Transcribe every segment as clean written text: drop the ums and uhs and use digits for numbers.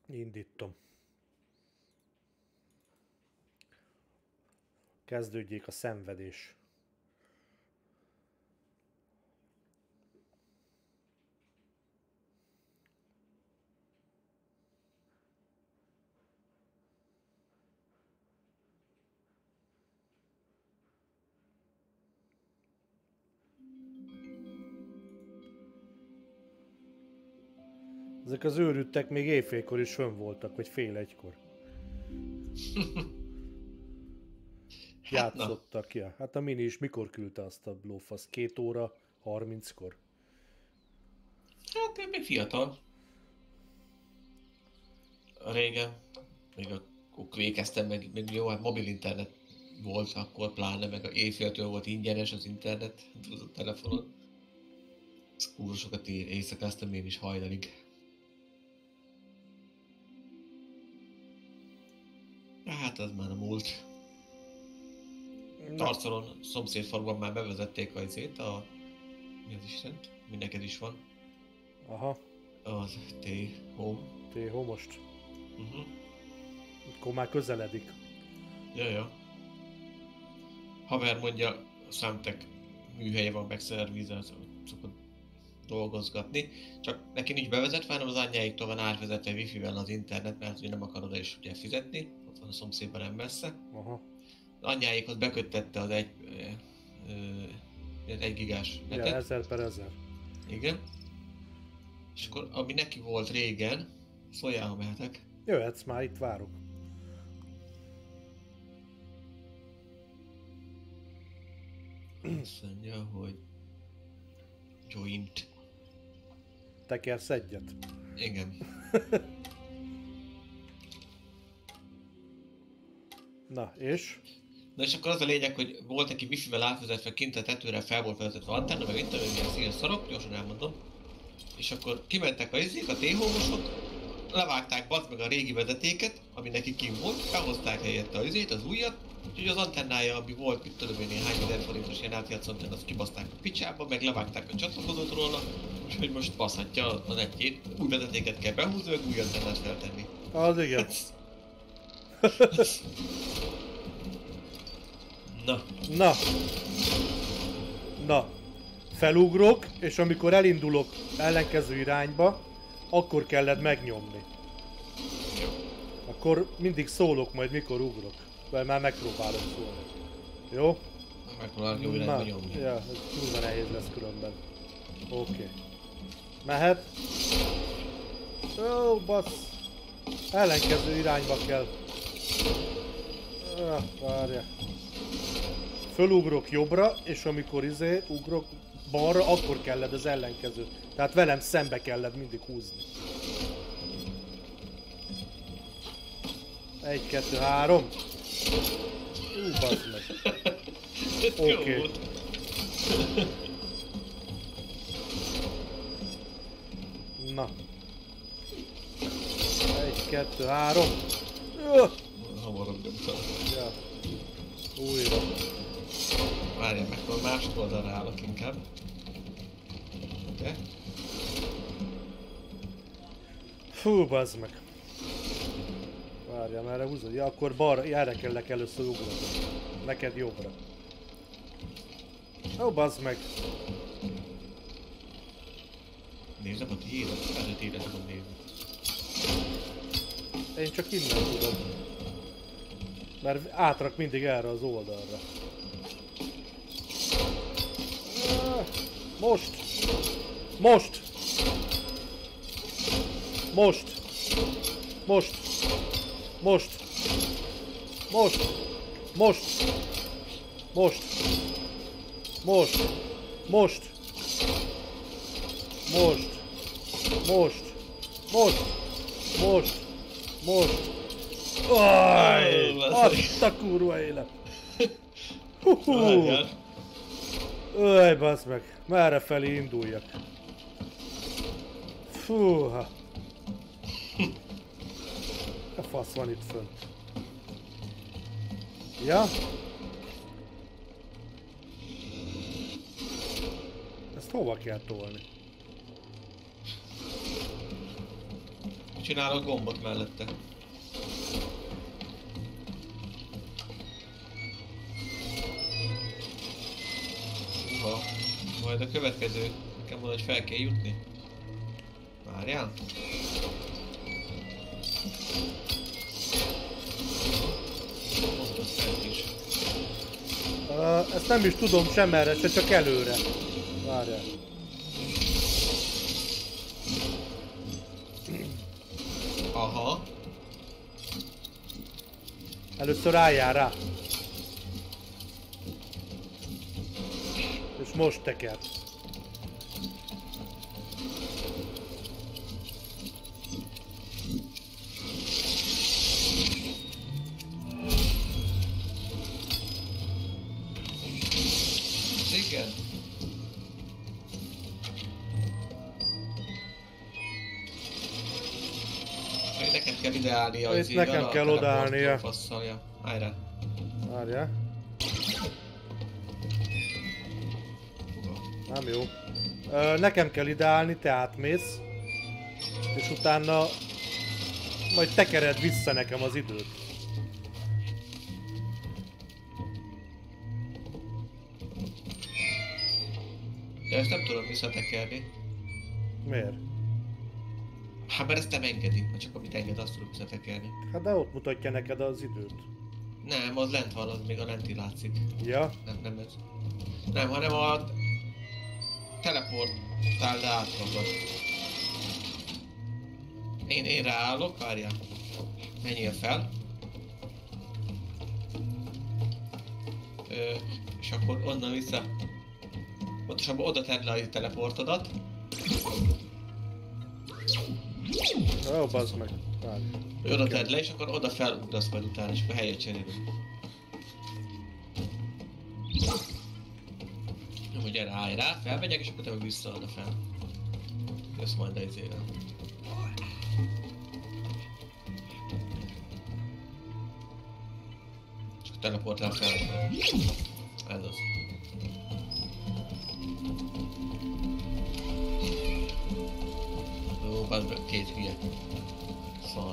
Indítom. Kezdődjék a szenvedés. Ezek az őrültek még éjfélkor is fönn voltak, vagy fél egykor. Játszottak, ja. Hát a Mini is mikor küldte azt a lófasz? 2 óra 30-kor? Hát én még fiatal. Régen, még akkor kvékeztem, meg jó, hát mobil internet volt akkor pláne, meg a éjféltől volt ingyenes az internet a telefonon. Kurva sokat éjszakáztam én is hajnalig. Hát az már a múlt. Tarcolon, szomszédfaluban már bevezették a izét, mi az Istent? Mi neked is van. Aha. Az T-Home. T-Home most. Akkor már közeledik. Ja. Haver mondja, a Számtek műhelye van megszervízzel, szokott dolgozgatni. Csak neki nincs bevezetve, hanem az anyjáiktól van átvezetve wifi-vel az internet, mert ugye nem akar oda is ugye fizetni. Ott van a szomszédban, nem messze. Aha. Az anyjáikhoz beköttette az egy gigás netet. Ja, 1000/1000. Igen. És akkor, ami neki volt régen, szóljál, ha mehetek. Jöhetsz már, itt várok. Azt mondja, hogy joint. Tekersz egyet? Igen. Na, és? Na és akkor az a lényeg, hogy volt neki wifi-vel átvezetve kint a tetőre, fel volt vezetve antenna, meg itt ilyen színes szarok, gyorsan elmondom. És akkor kimentek a izék, a T-Home-osok, levágták bazd meg a régi vezetéket, ami neki kint volt, felhozták helyette az izét, az újat, úgyhogy az antennája, ami volt, mit tudom én, néhány ezer forintos ilyen átjátszó antenna, azt kibaszták a picsába, meg levágták a csatlakozót róla, úgyhogy most baszhatja az egyét, új vezetéket kell behúzni, meg új antennát feltenni. Az igen. Na. Felugrok, és amikor elindulok ellenkező irányba, akkor kellett megnyomni. Akkor mindig szólok majd, mikor ugrok. Vagy már megpróbálok szólni. Jó? Megpróbálok jó irányba nyomni. Ja, ez túlva nehéz lesz különben. Oké. Mehet? Ó, bassz. Ellenkező irányba kell. Várja. Fölugrok jobbra, és amikor ugrok balra, akkor kelled az ellenkező. Tehát velem szembe kelled mindig húzni. 1, 2, 3. Bazd meg. Oké. Na. 1, 2, 3. Hamarabb nyomtam. Ja. Újra. Várjál meg, akkor másik oldalra állok inkább. Oké. Fú, bazd meg. Várjál, merre húzod? Ja, akkor balra, erre kellek először ugrani. Neked jobbra. Ó, bazd meg. Nézem a tiédet, előtt tudom nézni. Én csak innen tudom. Mert átrak mindig erre az oldalra. Most! Most! Most! Most! Most! Most! Most! Most! Most! Most! Most! Most! Most! Most! Most! Aj! Azt a kurva élet! Aj, bazd meg! Merre felé induljak? Fúha! A fasz van itt fönt. Ja? Ezt hova kell tolni? csinálok gombot mellette. Uha, majd a következő. Nekem mondod, hogy fel kell jutni. Várjál. Pont a szent is. Ezt nem is tudom sem erre, se csak előre. Várjál. Aha. Először álljál rá. És most teker. Igen. Neked kell ideálnia az Itt nekem kell odaállnia. Fasszalja. Állj rá. Várjál. Nem jó. Nekem kell ideálni, te átmész. És utána majd tekered vissza nekem az időt. De ezt nem tudom visszatekerni. Miért? Hát mert ezt nem engedi, ha csak amit enged, azt tudom visszatekerni. Hát de ott mutatja neked az időt. Nem, az lent van, az még a lenti látszik. Ja? Nem ez. Nem, hanem a teleportáld át magad. Én ráállok, várjál. Menjél fel. És akkor onnan vissza. Pontosabban oda tedd le a teleportodat. Ó, bazd meg. Várj. Oda tedd le, és akkor oda felugrasz majd utána, és akkor helyet cserélünk. Hogy gyere, állj rá, felmegyek, és akkor te meg vissza oda fel. Jössz majd a izére. És akkor teleportál fel. Ez az. Ó, bazd meg, két hülye. Szar.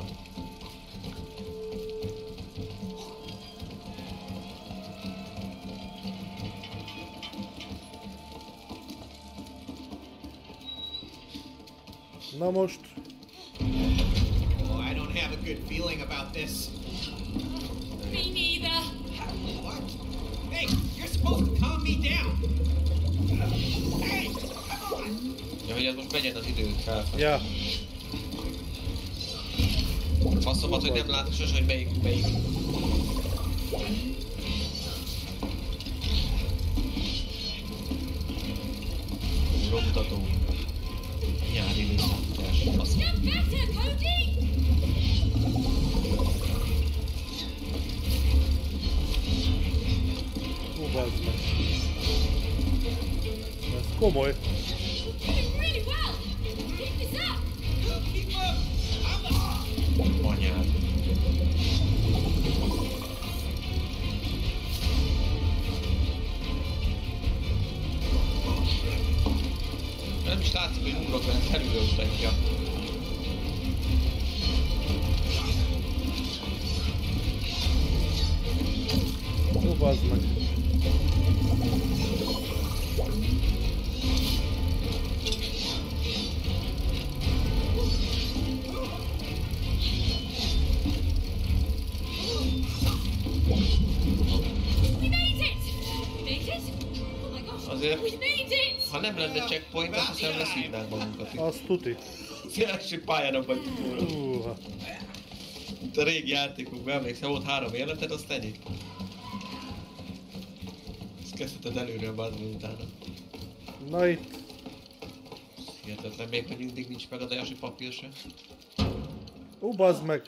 Na most. Oh, I don't have a good feeling about this. Me neither. What? Hey, you're supposed to calm me down. Hey, come on. Ja, hogy ez most megyen az időt felfelé. Ja. Faszomat, hogy nem látok sose, hogy melyik. Romtató. Nyári visszatás. Get better, Cody! Ó, bazd meg. Ez komoly. Doing really well. Keep this up. Keep up. Anyád. Nem is látszik, hogy ugrok, mert felülről mutatja. Ó, bazd meg. We made it! We made it? Oh my gosh. Azért, We made it! ha nem lenne checkpoint, azt hiszem leszívnánk magunkat itt. Az tuti. Az első pályának vagyunk volna. Húha. Itt a régi játékokban emlékszem, volt 3 életed, azt ennyi. Ezt kezdheted előre a bazd utána. Na itt. Hihetetlen, még hogy mindig nincs meg a dejási papír se. Ó, bazd meg.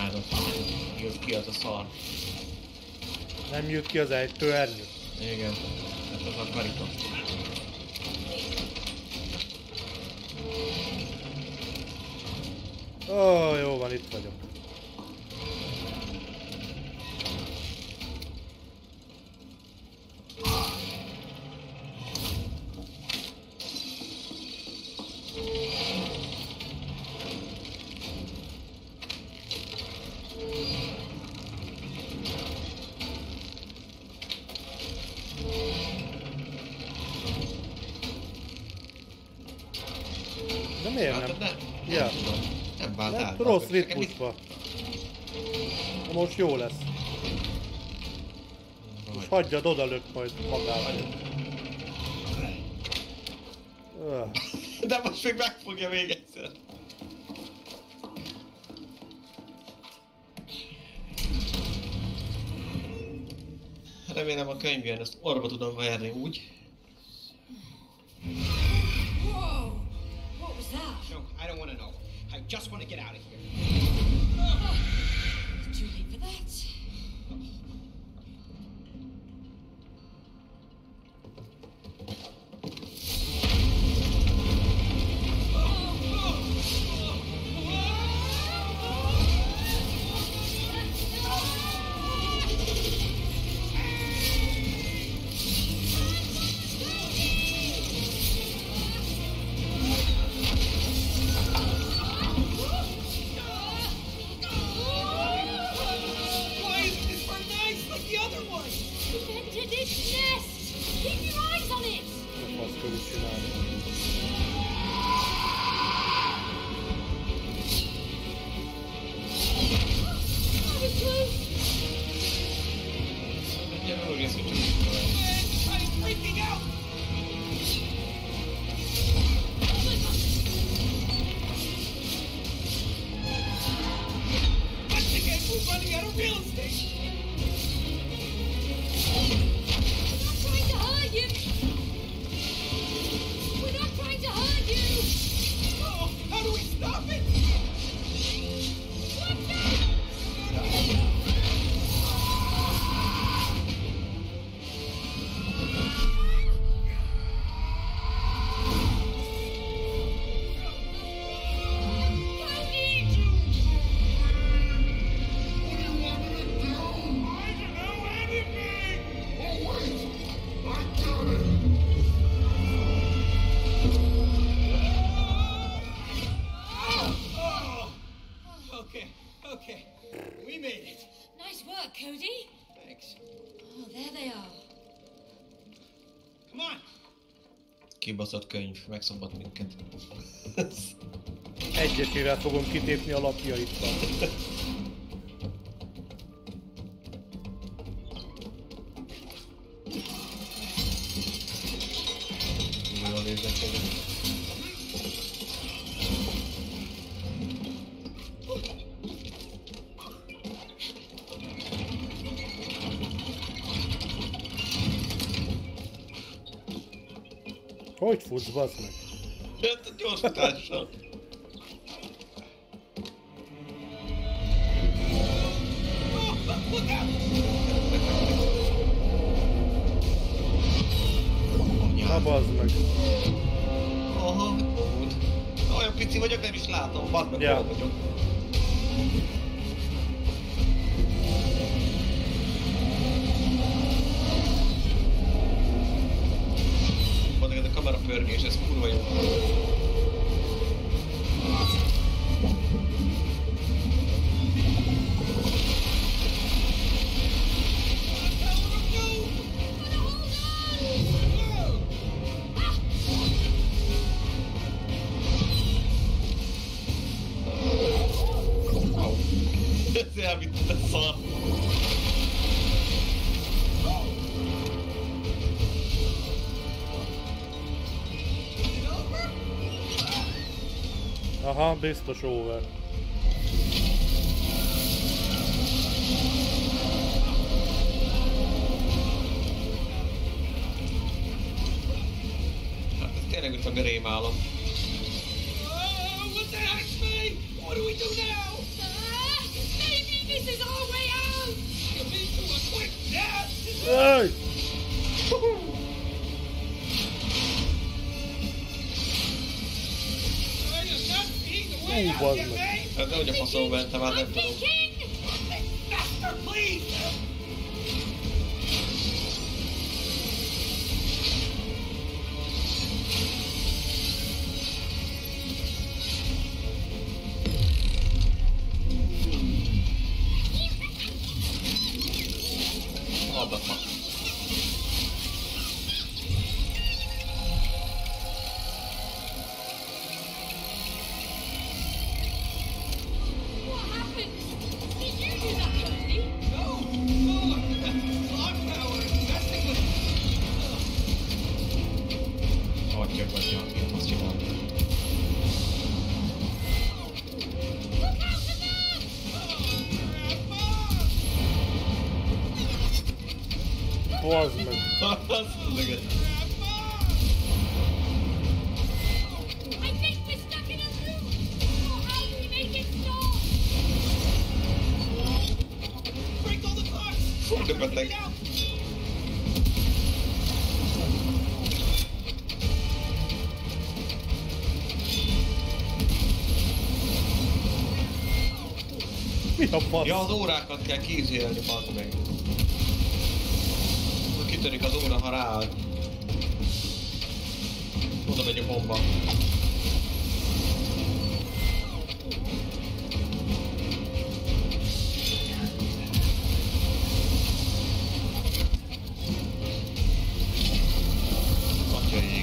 Csinálod, jött ki az a szar. Nem jut ki az ejtőernyő. Igen, hát az a karika. Ó, jó van, itt vagyok. De miért nem? Látod, de? Ja. Nem tudom. Nem vált Nem, át. rossz Nekem ritmusba. Na most jó lesz. Most hagyjad, odalök majd magával. Öh. De most még megfogja még egyszer. Remélem a könyvjén ezt orba tudom verni úgy. Whoa! What was that? No, I don't want to know. I just want to get out of here. It's too late for that. Why isn't this bird nice like the other one? Enter this nest! Keep your eyes on it! Most azt kell úgy csinálni. I was close! Ugye megnéz, hogy csak I'm freaking out! Once again, we're running out of real estate! We're not trying to hurt you! We're not trying to hurt you! Oh, how do we stop it? Watch out! Cody! Oh, okay, okay. We made it. Nice work, Cody! Thanks. Oh, there they are. Come on. kibaszott könyv, megszabad minket. Egyesével fogom kitépni a lapjaittal. Jól néznek ki. Hogy futsz, bazd meg? Hát a gyors futással. Look out! Na bazd meg. Aha, úgy. Olyan pici vagyok, nem is látom, bazd meg, Ja. hol vagyok. Bazd meg, ez a kamera pörgés, ez kurva jó. Ez elvitt a szar. Aha, biztos over. Hát ez tényleg úgy meg a rémálom. Oh, what the heck, May? What do we do now? Stay Ej! Hú, bazd meg. Hát nehogy a faszomba mentem, hát nem tudom. Faster, please! Adok már. What happened? Did you do that, Cody? No! Clock tower! Messing with... Hagyja, hogy én azt csinálom. Look out for them! Bazd meg. Azt meg. I think we're stuck in a loop! Oh, how do we make it stop? Break all the clocks! Fú, de beteg. Get out! Mi a fasz? Ja, az órákat kell kézélni, bazd meg. Kitörik az óra, ha rááll. Oda megy a bomba. Atyaik.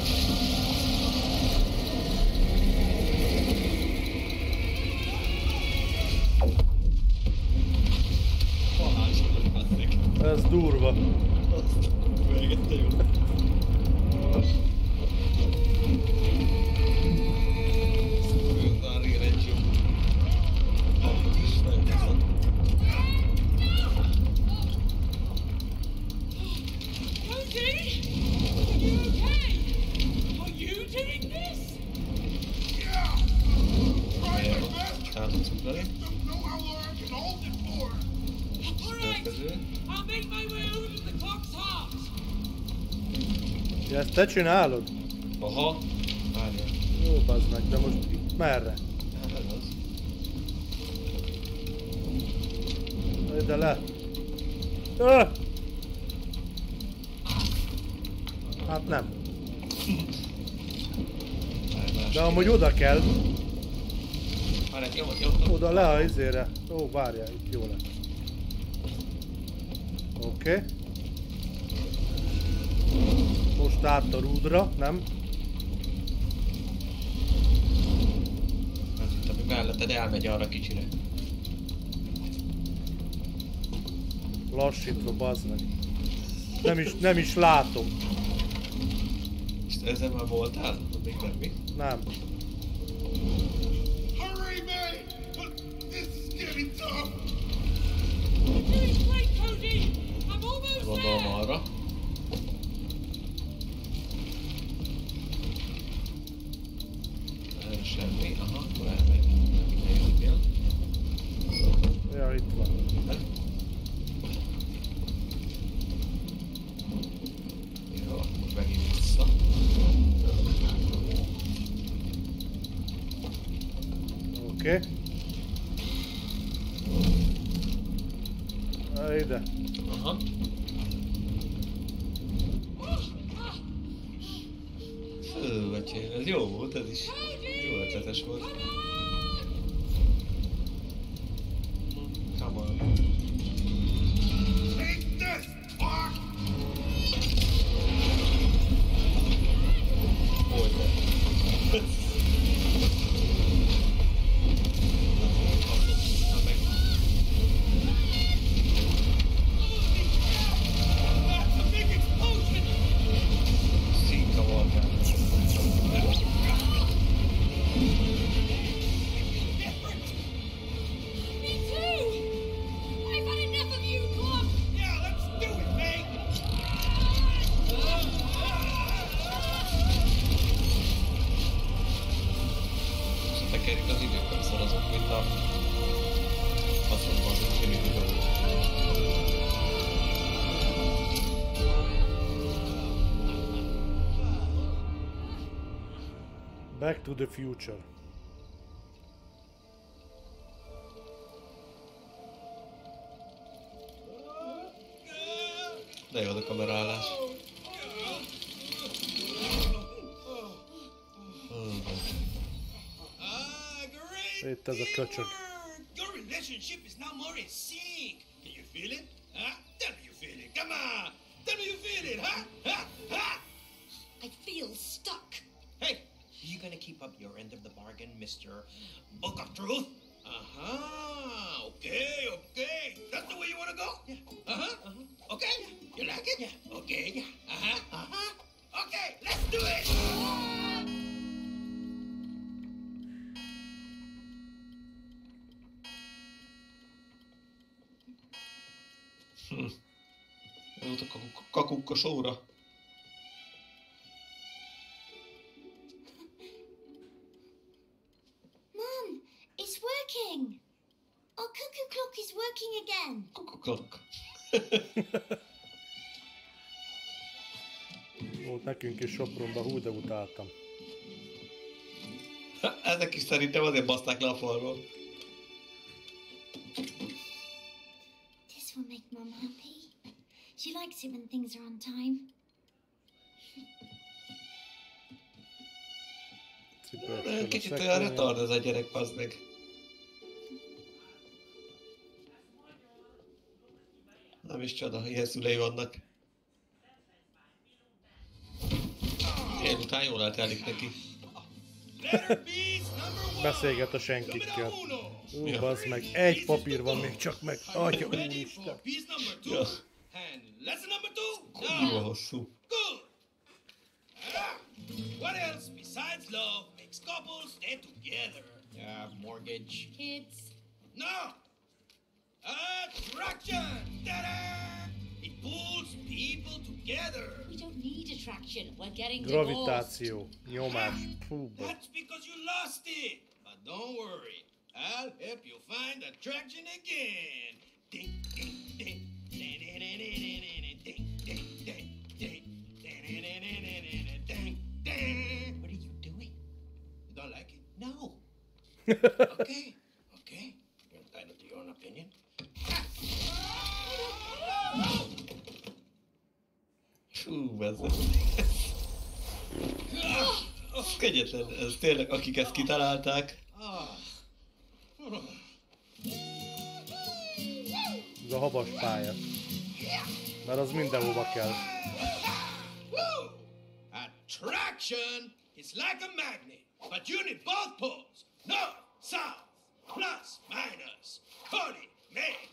Halálsokat veszik. Ez durva. Végette jó. Őzár egy jó. Akkor is nagyon faszad. Cody? Are you okay? Are you doing this? Yeah! Trying my best! Rá tudsz ugrani. Don't know how long I can hold it for! Alright! Következő. I'll make my way over to the clock's heart! Ja, ezt te csinálod? Aha. Várjál. Jó, bazd meg, de most itt merre? Hát ez az. Ide le. Öh! Hát nem. De amúgy oda kell. Várjál, nyomod. Oda le a izére. Ó, várjál, itt jó lett. Oké. Most át a rúdra, nem? Ez itt, ami melletted elmegy arra kicsire. Lassítva, bazd meg. Nem is látom. És ezzel már voltál? Még nem mi? Nem. Hurry, man! This is getting tough! You're doing great, Cody! I'm almost Gondolom there! arra. Semmi, aha, akkor elmegy. Eljutél. Ja, itt van. Jó, akkor megint vissza. Oké. Ide. Aha. Fő, öcsém, ez jó volt, ez is. Jó ötletes volt. Come on. Take this, fuck! Hogy That's a big explosion! Színkavalkán. Back to the future. De jó a kamerálás. Great Itt ez a köcsög. teamwork! Your relationship is now more in sync. Can you feel it? Huh? Tell me you feel it. Come on. Tell me you feel it, huh? Huh? Huh? I feel stuck. Hey, you gonna keep up your end of the bargain, Mr. Book of Truth? Uh-huh. Okay, okay. That's the way you wanna go? Yeah. Uh-huh. Uh-huh. Okay. You like it? Yeah. Okay. Yeah. Uh-huh. Uh-huh. Okay, let's do it! Volt a kakukka sóra. Mum, it's working. Our cuckoo clock is working again. Kukuklak. Volt nekünk is Sopronba, hú de utáltam. Ezek is szerintem azért baszták le a falról. This will make Mum happy. She likes it when things are on time. Cipős Kicsit a olyan szekrény. retard ez a gyerek, bazd meg. Nem is csoda, ilyen szülei vannak. Ilyen után jól eltelik neki. Letter B's number one. Beszélget a senkikkel. Número uno. Ú, bazd meg, egy papír van még csak meg. Atya Ready for úristen. piece number two? Ja. And lesson number two? Kurva Now. hosszú. Good. What else besides love makes couples stay together? Mortgage. Kids. No. Attraction. Ta-da! It pulls people together. We don't need attraction. We're getting divorced. Gravitáció, nyomás. Fú, bazd. That's because you lost it. But don't worry. I'll help you find attraction again. Ding, ding, ding. Ding, ding, ding, ding, ding, ding, ding, ding, ding, ding, ding. What are you doing? You don't like it? No. Okay. Okay. You're entitled to your own opinion. Fú, bazd. Ez kegyetlen, ez tényleg, akik ezt kitalálták. Ez a havas pálya. Mert az mindenhova kell. Woo! Attraction is like a magnet, but you need both poles. North, south, plus, minus, 40, make.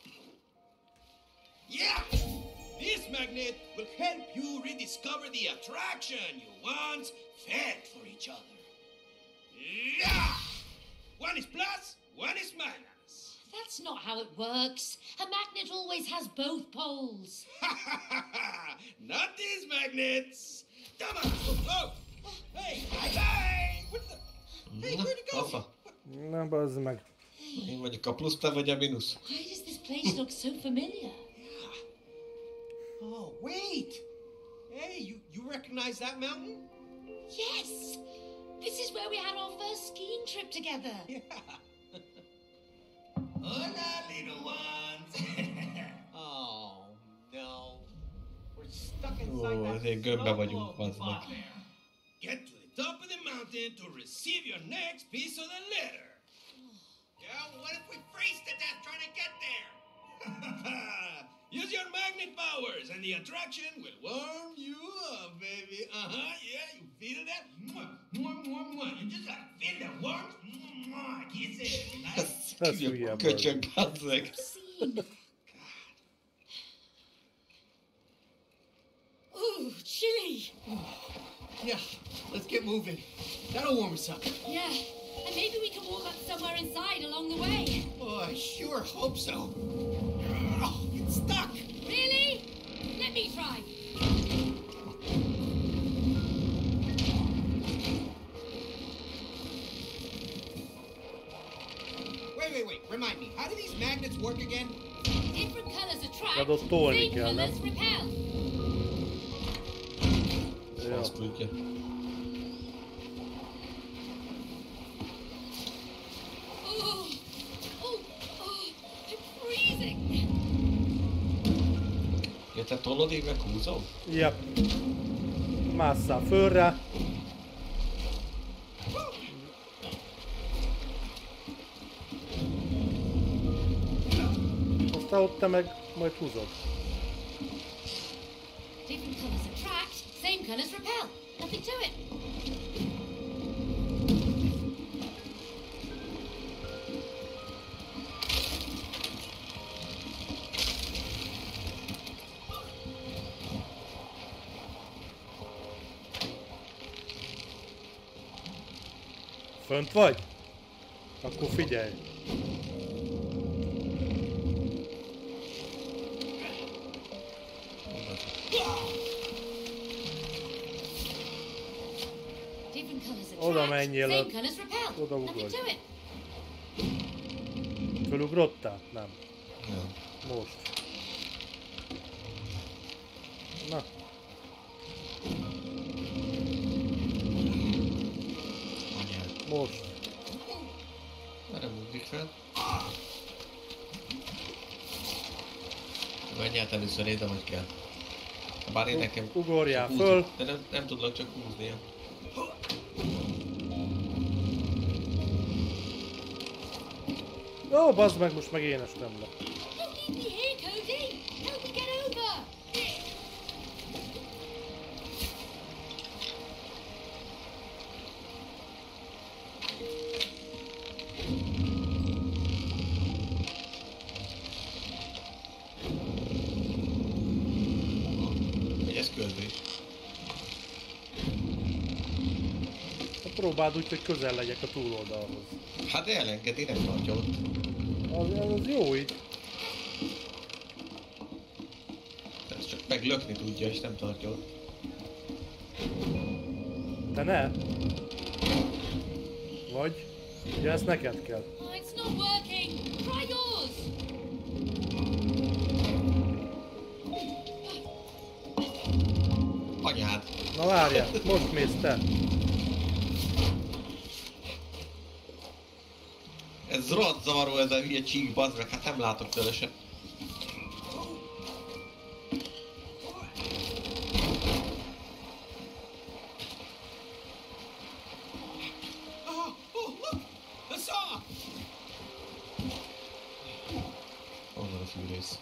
Yeah! This magnet will help you rediscover the attraction you once felt for each other. Yeah! One is plus, one is minus. That's not how it works. A magnet always has both poles. Not these magnets. Come on. Oh, hey, hey, what the? Hey, Na, where'd it go? afa. Na, bazd meg. Én vagyok a plusz, te vagy a mínusz. Why does this place look so familiar? Yeah. Oh, wait. Hey, you recognize that mountain? Yes! This is where we had our first skiing trip together. Yeah. Hola, little ones. Oh, no. We're stuck inside Ó, that azért gömbbe snow vagyunk, globe bazd meg. up there. Get to the top of the mountain to receive your next piece of the letter. Yeah, what if we freeze to death trying to get there? Use your magnet powers and the attraction will warm you up, baby. Uh-huh, yeah, you feel that? Mwah, mwah, mwah, mwah. You just gotta feel the warmth. Mwah, kiss it. Nice. Ez hülye, bazd. Köcsög, bazd meg. Scene. Ooh, chilly. Yeah, let's get moving. That'll warm us up. Yeah, and maybe we can walk up somewhere inside along the way. Oh, I sure hope so. Oh, it's stuck. Really? Let me try. Wait. Remind me, how do these magnets work again? Different colours attract, Ja, då står det same gärna. colours repel. Ja. Azt tudja. Ja, te tolod, én meg húzom? Yep. Másszál fölre. Aztán ott te meg majd húzod. Different colours attract, same colours repel. Nothing to it. Fönt vagy? Akkor figyelj. Different colours Oda attract, menjél, same ott. colours repel. Oda Nothing ugorj. to it. Fölugrottál? Nem. Nem. Most. Na. Anyád. Most. Erre múlik fel. Menj át először, nézem, hogy kell. Bár én nekem... Ugorjál csak föl. húzni. De nem tudlak csak húzni. Ó, bazd meg, most meg én estem le. Don't leave me here, Cody. Help me get over. Hogy ez körbe. Próbáld úgy, hogy közel legyek a túloldalhoz. Hát elengedi, nem tartja ott. Az jó így. Ez csak meglökni tudja, és nem tartja ott. Te ne. Vagy? Ugye ezt neked kell. Oh, it's not working. Try yours. Anyád! Na várjál, most mész te. Ez rohadt zavaró ez a hülye csík, bazd meg, hát nem látok tőle se. Oh, look! A saw! Onnan a fűrész.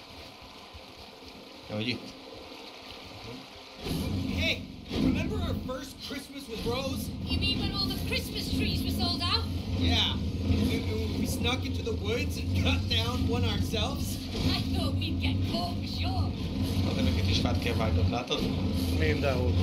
Ja, hogy itt? Hey, remember our first Christmas with Rose? You mean when all the Christmas trees were sold out? Yeah. We snuck into the woods and cut down one ourselves? I thought we'd get caught for sure. A neveket is fát kell vágnom, látod? Mindenhol.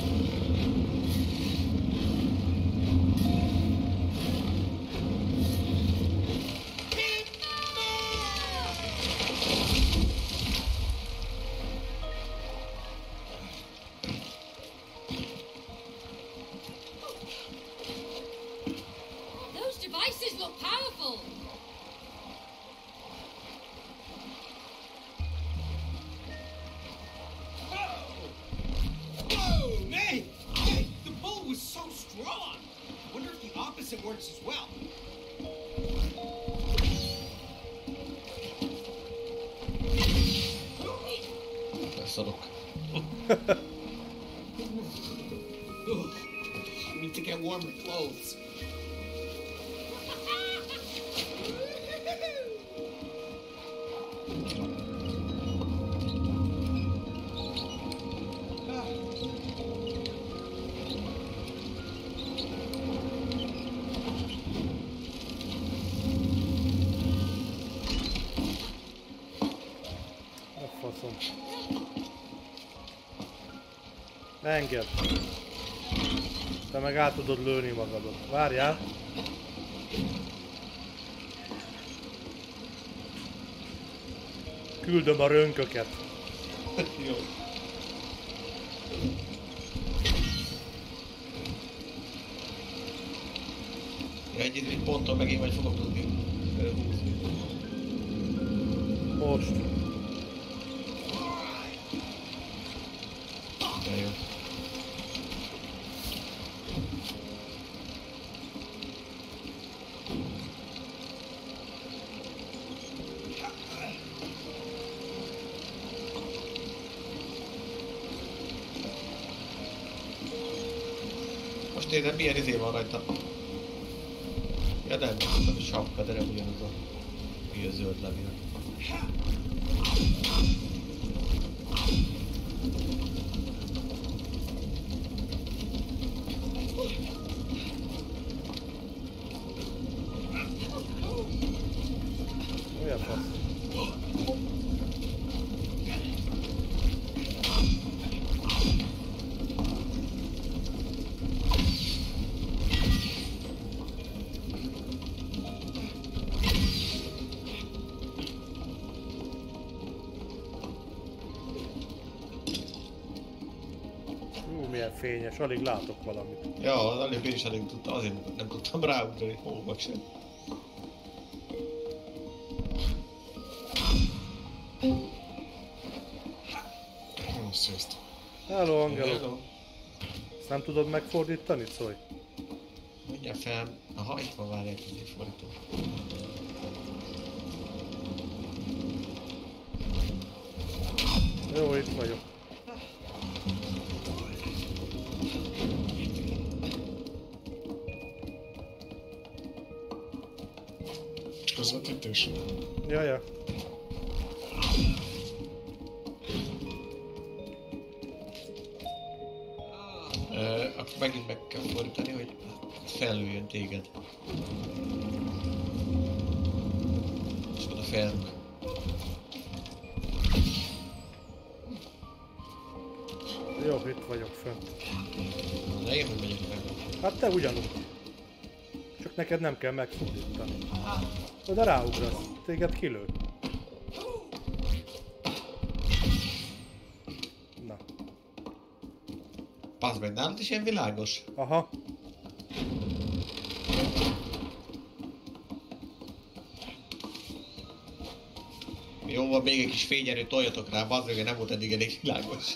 Those devices look powerful. Whoa, man! Hey, the pull was so strong! Wonder if the opposite works as well. Beszarok. Ugh, I need to get warmer clothes. A faszom. Engedd. Te meg át tudod lőni magadot. Várjál. Küldöm a rönköket. Jó. Ja, egy ponton megint majd fogok tudni húzni. Most. De jó. Most nézem, milyen izé van rajta. Ja nem, ez a sapka, de nem ugyanaz a... Mi a zöld levél. Olyan fasz. Milyen fényes, alig látok valamit. Ja, az előbb én is alig tudtam, azért nem tudtam ráugrani, hóba sem. Sziasztok. Hello, Angelo. Hello. Ezt nem tudod megfordítani, Coy? Mindjárt fel. Aha, itt van, várják, egy fordító. Jó, itt vagyok. Közvetítés. Jaja. Akkor megint meg kell fordítani, hogy fellőjön téged. És oda felrúg. Jó, itt vagyok fent. Na én hogy megyek meg. Hát te ugyanúgy. Csak neked nem kell megfordítani. Oda ráugrasz, téged kilő. Na. Pazd meg, nálad is ilyen világos? Aha. Jó, van még egy kis fényerő, toljatok rá, bazd meg, nem volt eddig elég világos.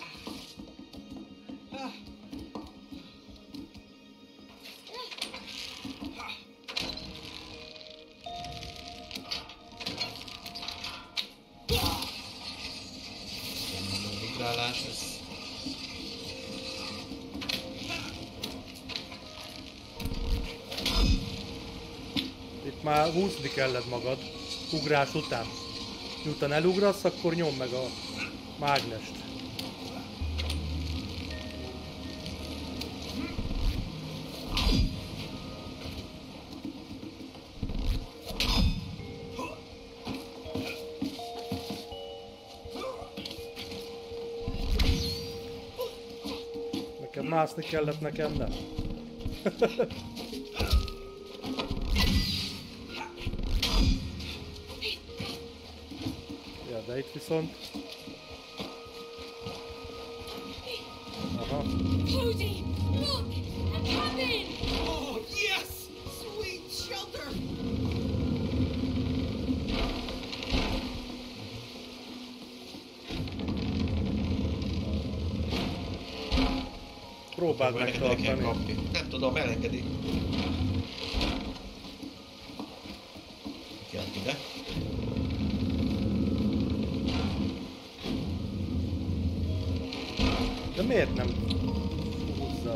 Migrálás, ez... Itt már húzni kellett magad. Ugrás után. Miután elugrasz, akkor nyomd meg a mágnest. Nekem mászni kellett, nekem nem. Ja, de itt viszont... Aha. Cozy, look! A cabin! Oh, yes! Sweet shelter! Próbáld megtartani. Nem tudom, elengedi. Kijött ide. De miért nem húzza?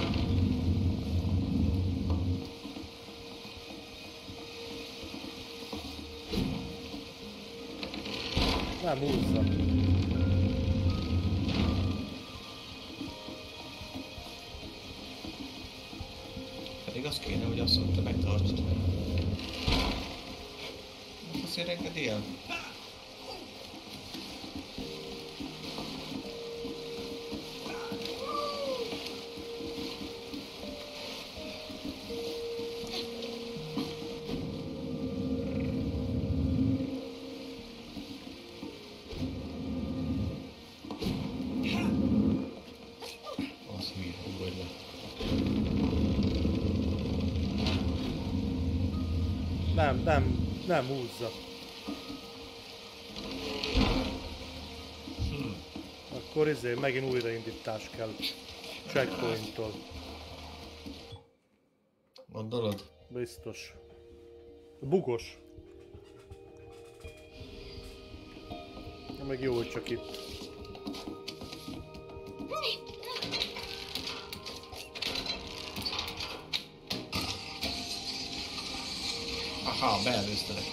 Nem húzza. Pedig az kéne, hogy azt mondta, megtartsd. Azért engedi el. Az hülye, ugorj le. Nem húzza. Akkor megint újraindítás kell. Checkpointtól. Gondolod? Biztos. Bugos. Meg jó, hogy csak itt. Aha, beelőzte neki.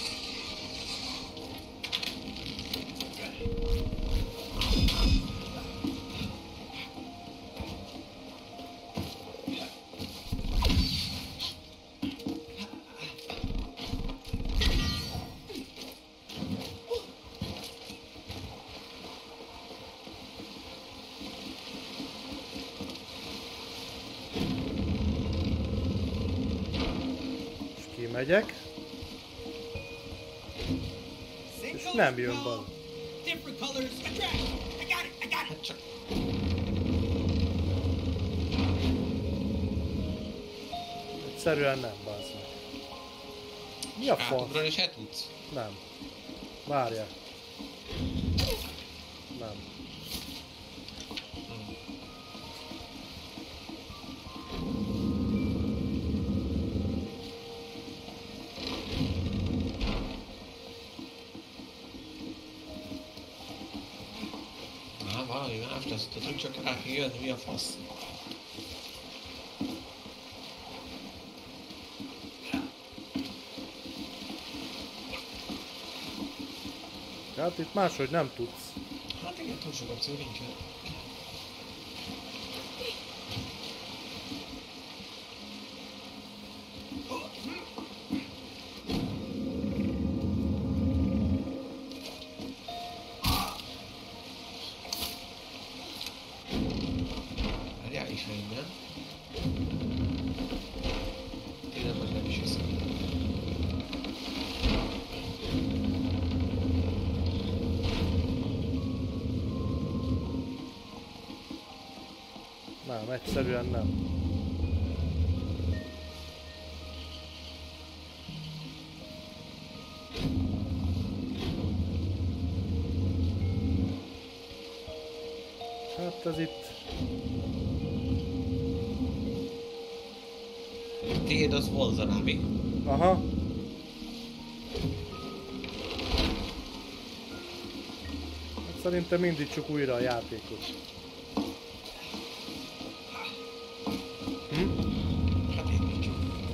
Megyek, Same és colors nem jön repel, bal. different colors attract. I got it, I got it. Hát csak... Egyszerűen nem, bazd meg. Mi a fasz? Átugrani se tudsz? Nem. Várjál. Nem. Valami más lesz, tudod, csak rá kell jönni, mi a fasz. Hát itt máshogy nem tudsz. Hát igen, túl sok opció nincsen. Várjál is innen. Tényleg meg nem is hiszem. Nem, egyszerűen nem. Hát ez itt... Tiéd az vonzaná, mi? Aha. Hát szerintem indítsuk újra a játékot. Hát indítsuk.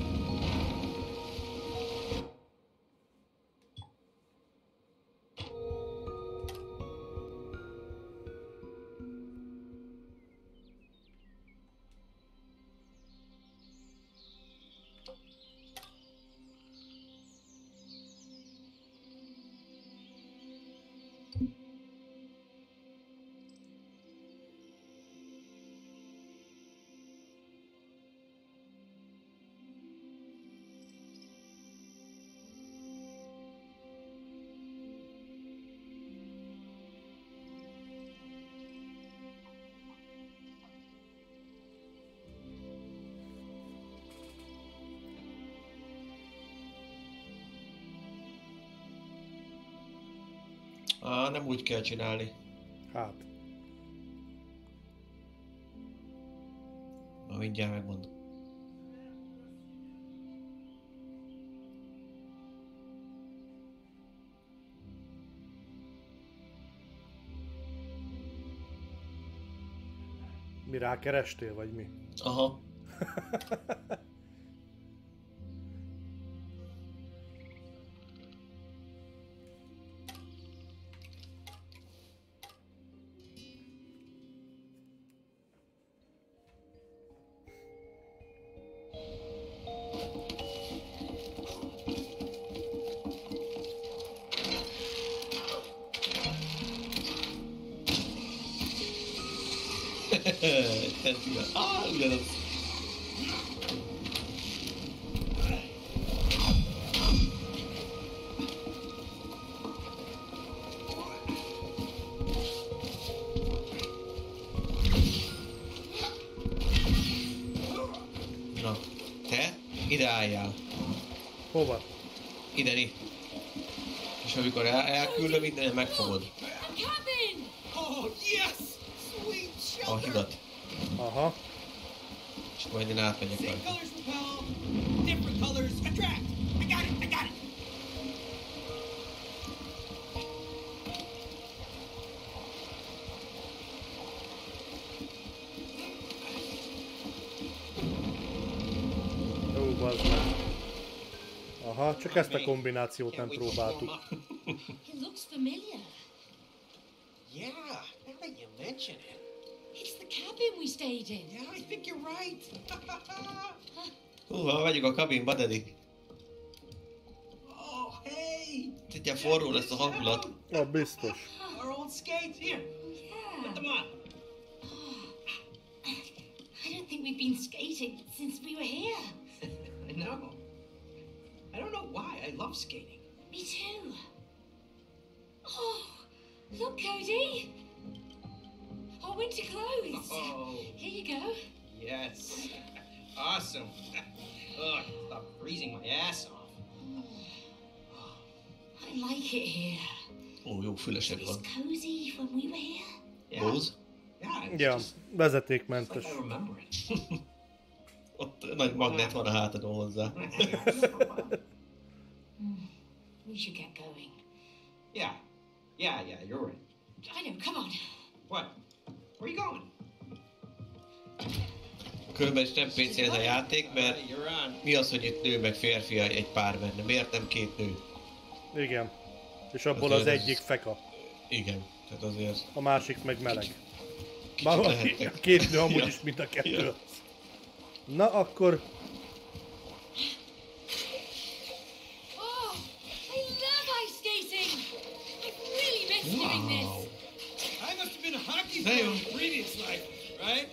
Nem úgy kell csinálni. Hát. Ma mindjárt megmondom. Mi rákerestél, vagy mi? Aha. Ugyanaz. Na, te ide álljál. Hova? Ide, itt. És amikor elküldöm, innen megfogod A cabin! Oh, yes! Sweet a shelter! hidat. Aha. És majd én átmegyek Same rajta. colors repel, different colors attract. I got it, I got it. Ó, bazd meg. Aha, csak ezt a kombinációt nem próbáltuk. It looks familiar. Yeah, now that you mention it. It's the cabin we stayed in. Yeah, I think you're right. Húha, megyünk a kabinba, Dedi. Oh, hey! Ugye forró lesz a hangulat. Biztos. Our old skates here. Put them on. I don't think we've been skating since we were here. I know. I don't know why. I love skating. Me too. Oh, look, Cody. Our winter clothes. Oh, Here you go. yes. Awesome. Ugh, stop freezing my ass off. I like it here. Ó, jó fülesed It's van. cozy when we were here. Yeah. Bóz? Yeah, it's Ja, just vezetékmentes. like I remember it. Ott nagy magnet van a hátadon hozzá. We should get going. Yeah. Yeah, you're right. I know, come on. What? Where are you going? Különben is nem PC ez a játék, mert You're on. mi az, hogy itt nő meg férfi egy pár benne? Miért nem két nő? Igen. És abból Azért az ez- egyik feka, Igen, tehát azért a másik meg meleg. kicsit Bár a lehetnek. két nő amúgy Ja. is mind a kettő. Ja. Na akkor Oh, I love ice skating. I've really missed doing this. I must have been a hockey Hey, player in a previous life, right?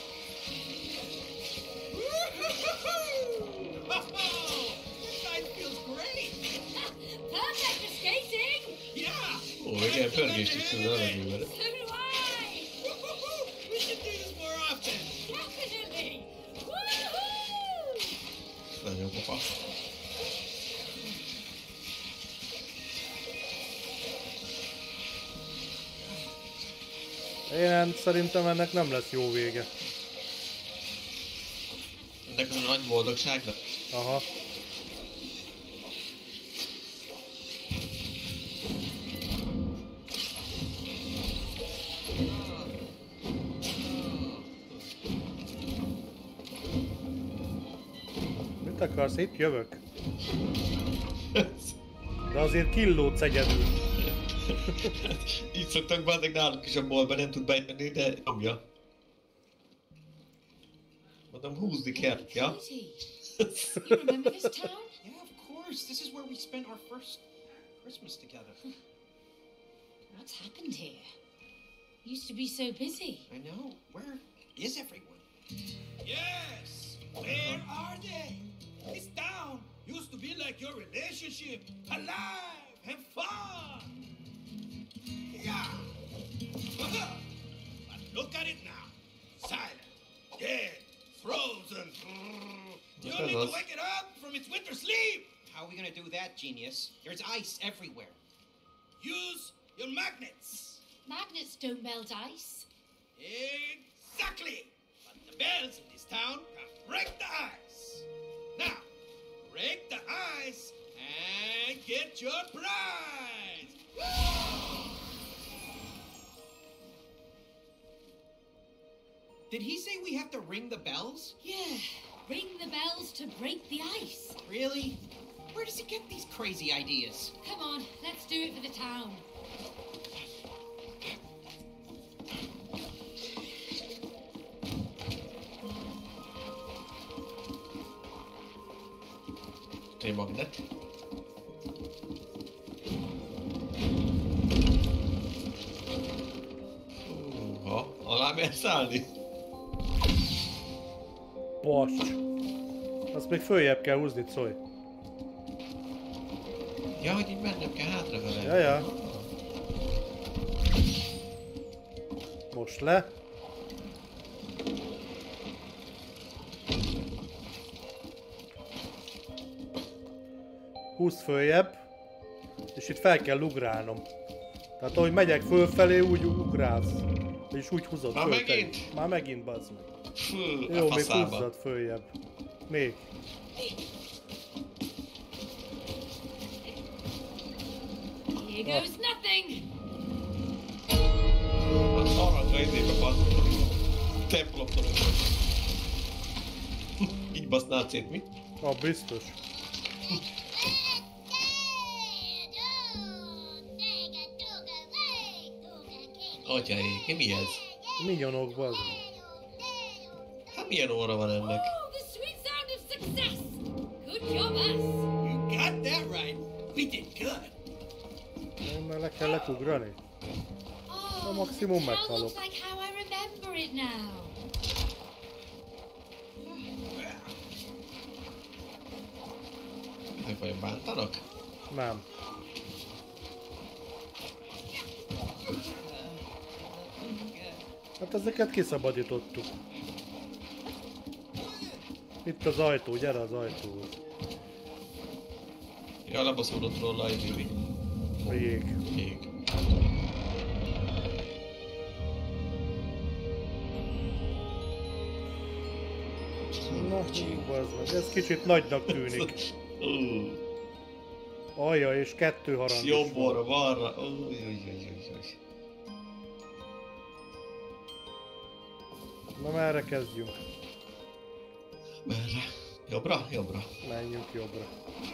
This side feels great. Perfect for skating. Yeah. Ó, igen, pörgést is tud a levegőben. So do I. We should do this more often. Definitely. Woohoo! Nagyon pofa. én szerintem ennek nem lesz jó vége. Ennek az a nagy boldogságnak. Aha. Mit akarsz? Itt jövök. De azért killódsz egyedül. Így szoktak bazeg nálunk is a boltba, nem tud bemenni, de nyomja. Mondom, húzni kell, ja? Cody, you remember this town? Yeah, of course. This is where we spent our first Christmas together. What's happened here? Used to be so busy. I know. Where is everyone? Yes. Where are they? This town used to be like your relationship. Alive and fun. Yeah. But look at it now. Silent. Dead. Frozen. You need to wake it up from its winter sleep. How are we gonna do that, genius? There's ice everywhere. Use your magnets. Magnets don't melt ice. Exactly. But the bells in this town can break the ice. Now, break the ice and get your prize. Did he say we have to ring the bells? Yeah, ring the bells to break the ice. Really? Where does he get these crazy ideas? Come on, let's do it for the town. Egy magnet. Húha, alá mersz állni? Bacs. Azt még följebb kell húzni, Coly. Ja, hogy így mennem kell hátrafele. Jaja. Most le. Húzd följebb. És itt fel kell ugrálnom. Tehát ahogy megyek fölfelé, úgy ugrálsz. És úgy húzod Már fölfelé. megint? Már megint, bazd meg. Fú, Jó, a még faszába. húzzad följebb. Még. Here goes nothing. Az aranyra izébe bazd. Templomtól. Így basznál szét, mi? Ah, biztos. Atyaik, mi ez? Minyonok, bazd. Hát milyen óra van ennek? Oh, the sweet sound of success! Good job, us! You got that right. We did good. Mert le kellett ugrani. Oh, maximum the town meghalok. looks like how I remember it now. Meg vajon bántanak? Nem. Hát ezeket kiszabadítottuk. Itt az ajtó, gyere az ajtóhoz. Ja, lebaszódott róla a jég. A jég. Jég. Na, bazd meg, ez kicsit nagynak tűnik. Alja és 2 harang is van. Jobbra, balra. Na merre kezdjünk? Merre? Jobbra? Jobbra. Menjünk jobbra.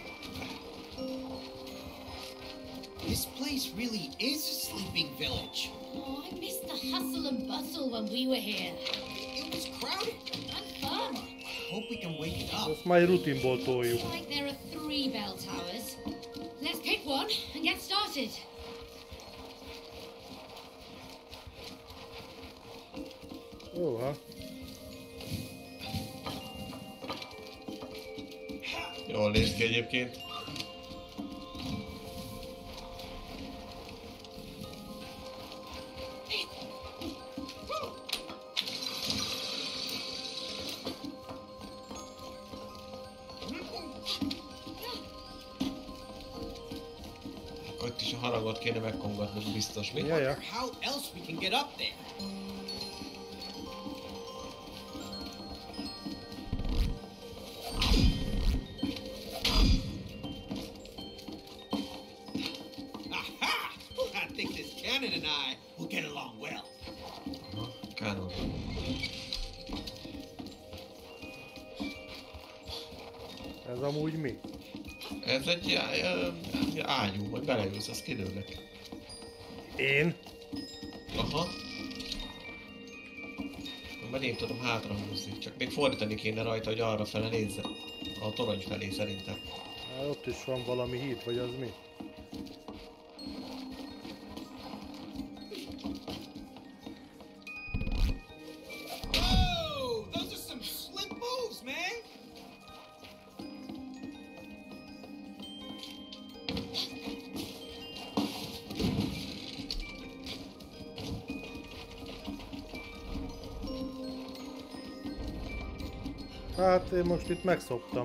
This place really is a sleeping village. Oh, I missed the hustle and bustle when we were here. It was crowded. And fun. Hope we can wake it up. Ezt majd rutinból toljuk. Looks like there are 3 bell towers. Let's pick one and get started. Óha. Jól néz ki egyébként. Akkor itt is a haragot kéne megkongatnunk biztos, mi? Jaja. How else we can get up there? Aha! I think this cannon and I will get along well. Kánon. Ez amúgy mi? Ez egy ágyú, majd belejössz, az kidőlnek. Én? Aha. Majd én tudom hátrahúzni, csak még fordítani kéne rajta, hogy arra fele nézze. A torony felé szerintem. Hát ott is van valami híd, vagy az mi? Whoa! Those are some slick moves, man! Hát én most itt megszoktam.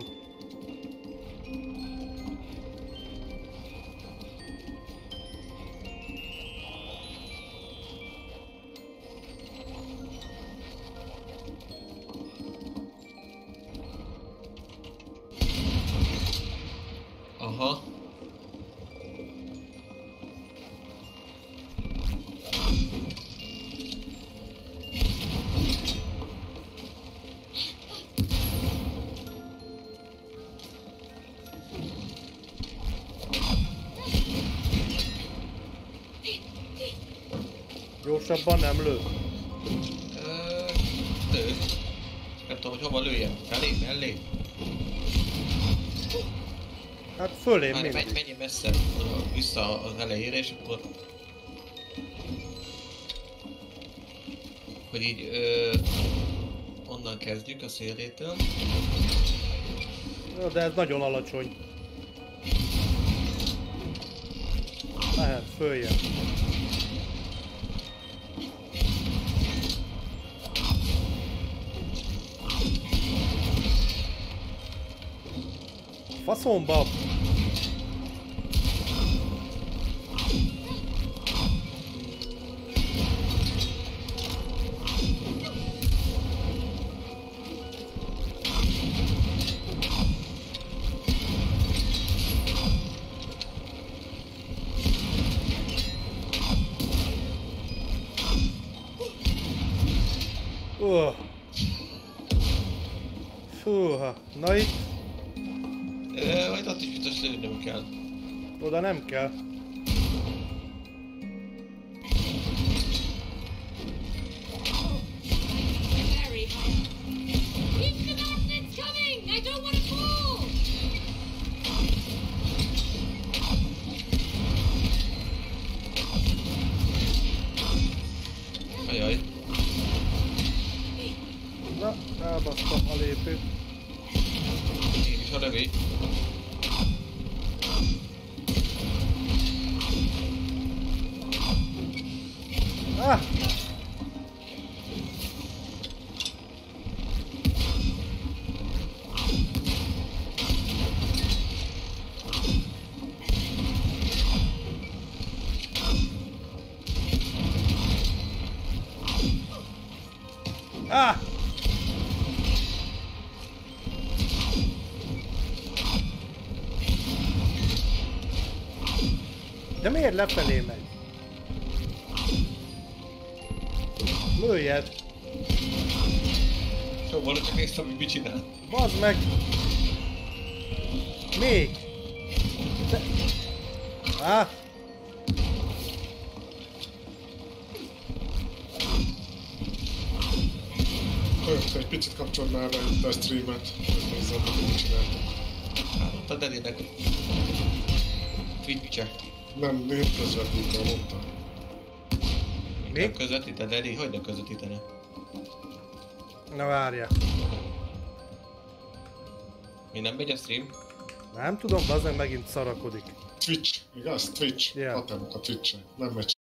Aha. Gyorsabban nem lő. Lő. Nem tudom, hogy hova lőjem. Felé, mellé. Hát fölé Már mindig. menj messze vissza az elejére, és akkor... Hogy így onnan kezdjük a szélétől. Jó, de ez nagyon alacsony. Lehet, följön. Faszomba! Fúha, na itt Majd ott is biztos lőnöm kell. oda nem kell. Ajaj. Na, elbasztam a lépőt. Én is a lövény. Ah! Ah! De miért lefelé megy? Lőjed! Szóval csak néztem, hogy mit csinál. Bazd meg! Még! De... Ah! Egy picit kapcsold már be itt a streamet, és nézzem, hogy mit csináltok. Hát ott a Dedinek Twitch-e. Nem közvetítem, mondtam. Mi? Nem közvetít a Dedi? Hogy nem közvetítene? Na várja. Mi nem megy a stream? Nem tudom, bazd meg megint szarakodik. Twitch, igaz? Twitch. Ja. Hatalmak a Twitch-en. Nem megy